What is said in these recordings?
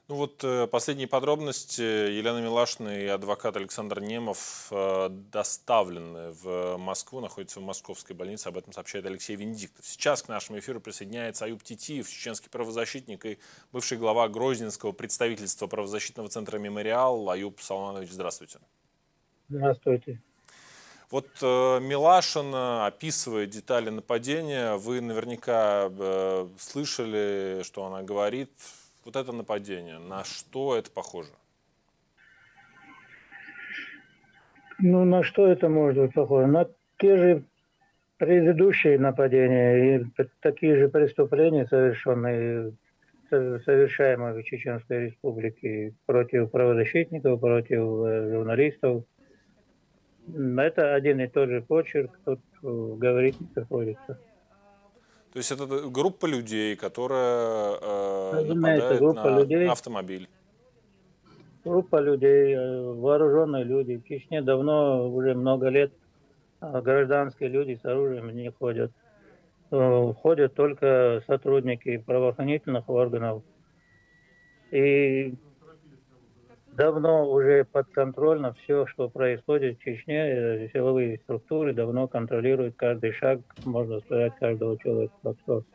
Ну вот последние подробности. Елена Милашина и адвокат Александр Немов доставлены в Москву, находятся в московской больнице. Об этом сообщает Алексей Венедиктов. Сейчас к нашему эфиру присоединяется Аюб Титиев, чеченский правозащитник и бывший глава Грозненского представительства правозащитного центра «Мемориал». Аюб Салманович, здравствуйте. Здравствуйте. Вот Милашина описывает детали нападения. Вы наверняка слышали, что она говорит. Вот это нападение, на что это похоже? Ну, на что это может быть похоже? На те же предыдущие нападения и такие же преступления, совершаемые в Чеченской Республике против правозащитников, против журналистов. Это один и тот же почерк, тут говорить не приходится. То есть это группа людей, которая Разумеется, нападает на автомобиль. группа людей, вооруженные люди. В Чечне давно, уже много лет, гражданские люди с оружием не ходят. Ходят только сотрудники правоохранительных органов. И давно уже подконтрольно все, что происходит в Чечне, силовые структуры давно контролируют каждый шаг, можно сказать, каждого человека. Так что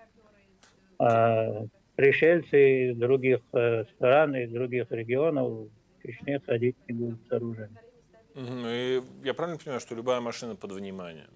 пришельцы из других стран, из других регионов в Чечне ходить не будут с оружием. И я правильно понимаю, что любая машина под вниманием?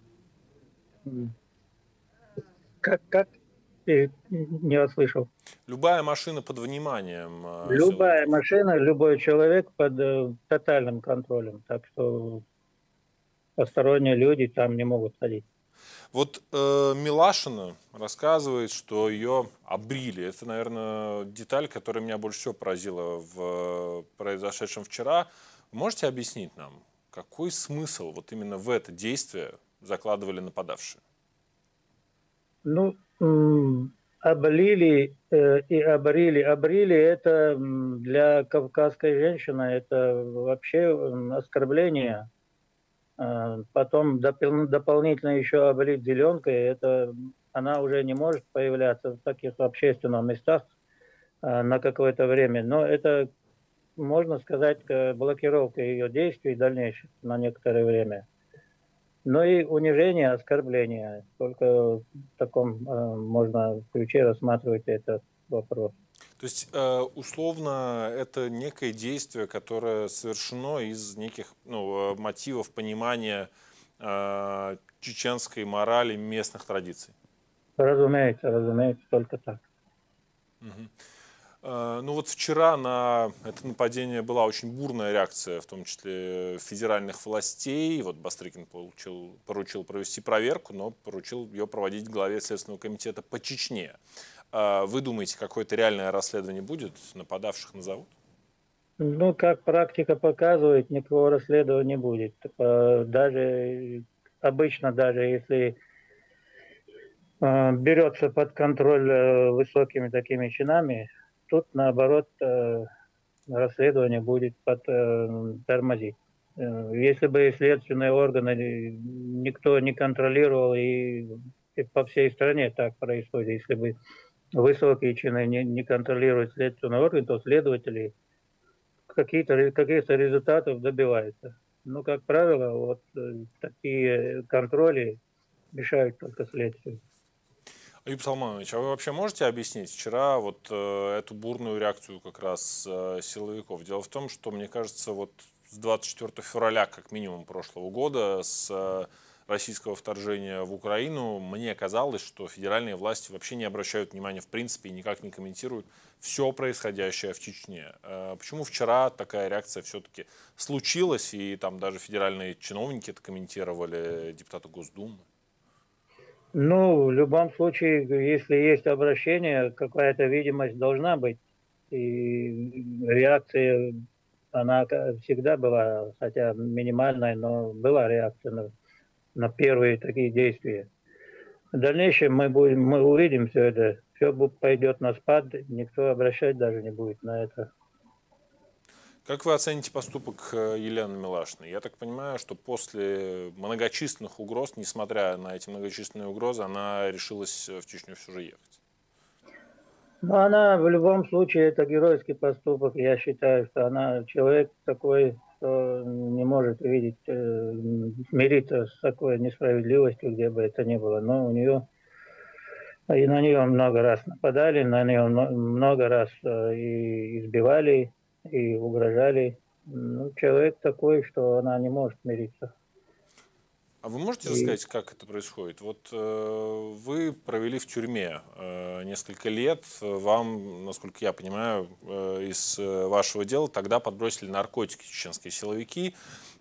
Как? Ты не расслышал. Любая машина под вниманием Любая силовиков. машина, любой человек под тотальным контролем. Так что посторонние люди там не могут ходить. Вот Милашина рассказывает, что ее обрили. Это, наверное, деталь, которая меня больше всего поразила в произошедшем вчера. Можете объяснить нам, какой смысл вот именно в это действие закладывали нападавшие? Ну, облили и обрили. Обрили это для кавказской женщины, это вообще оскорбление. Потом дополнительно еще облить зеленкой, это она уже не может появляться в таких общественных местах на какое-то время. Но это, можно сказать, блокировка ее действий дальнейших на некоторое время. Но и унижение, оскорбление. Только в таком можно ключе рассматривать этот вопрос. То есть, условно, это некое действие, которое совершено из неких мотивов понимания чеченской морали, местных традиций. Разумеется, только так. Ну вот вчера на это нападение была очень бурная реакция, в том числе федеральных властей. Вот Бастрыкин поручил провести проверку, но поручил ее проводить главе Следственного комитета по Чечне. Вы думаете, какое-то реальное расследование будет? Нападавших назовут? Ну, как практика показывает, никакого расследования не будет. Обычно, если берется под контроль высокими такими чинами, тут, наоборот, расследование будет тормозить. Если бы следственные органы никто не контролировал, и по всей стране так происходит, если бы высокие чины не контролируют следственные органы, то следователи каких-то результатов добиваются. Но, как правило, вот такие контроли мешают только следствию. Аюб Салманович, а вы вообще можете объяснить вчера вот эту бурную реакцию как раз силовиков? Дело в том, что, мне кажется, вот с 24 февраля, как минимум прошлого года, с российского вторжения в Украину, мне казалось, что федеральные власти вообще не обращают внимания в принципе и никак не комментируют все происходящее в Чечне. Почему вчера такая реакция все-таки случилась, и там даже федеральные чиновники это комментировали, депутаты Госдумы? Ну, в любом случае, если есть обращение, какая-то видимость должна быть. И реакция, она всегда была, хотя минимальная, но была реакция на первые такие действия. В дальнейшем мы увидим все это, все пойдет на спад, никто обращать даже не будет на это. Как вы оцените поступок Елены Милашиной? Я так понимаю, что после многочисленных угроз, несмотря на эти многочисленные угрозы, она решилась в Чечню все же ехать. Но она в любом случае это геройский поступок. Я считаю, что она человек такой, что не может видеть, смириться с такой несправедливостью, где бы это ни было. Но у нее и на нее много раз нападали, на нее много раз и избивали, и угрожали. Ну, человек такой, что она не может смириться. А вы можете И рассказать, как это происходит? Вот вы провели в тюрьме несколько лет. Вам, насколько я понимаю, из вашего дела тогда подбросили наркотики чеченские силовики.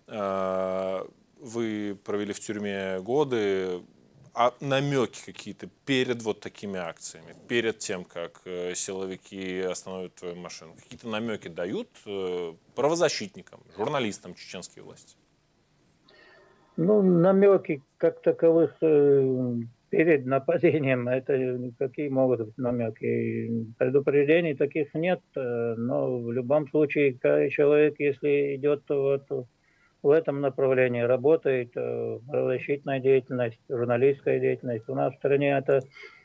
Вы провели в тюрьме годы. А намеки какие-то перед вот такими акциями, перед тем, как силовики остановят твою машину, какие-то намеки дают правозащитникам, журналистам чеченские власти? ну, намеки как таковых перед нападением, это какие могут быть намеки? Предупреждений таких нет, но в любом случае человек, если идет вот в этом направлении, работает, правозащитная деятельность, журналистская деятельность, у нас в стране это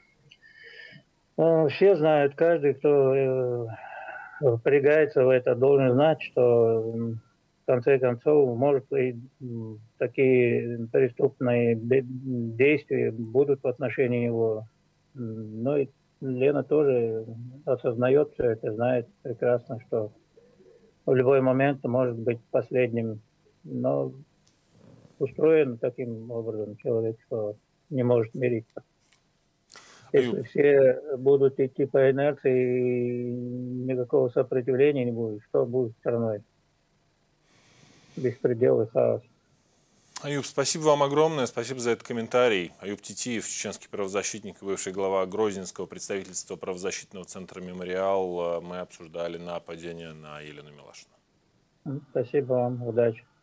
все знают, каждый, кто впрягается в это, должен знать, что в конце концов, может, и такие преступные действия будут в отношении него. Ну и Лена тоже осознает все это, знает прекрасно, что в любой момент может быть последним. Но устроен таким образом человек, что не может мириться. Аюб, Если все будут идти по инерции, никакого сопротивления не будет, что будет страной? Беспредел и хаос. Аюб, спасибо вам огромное, спасибо за этот комментарий. Аюб Титиев, чеченский правозащитник и бывший глава Грозненского представительства правозащитного центра «Мемориал». Мы обсуждали нападение на Елену Милошину. Спасибо вам, удачи.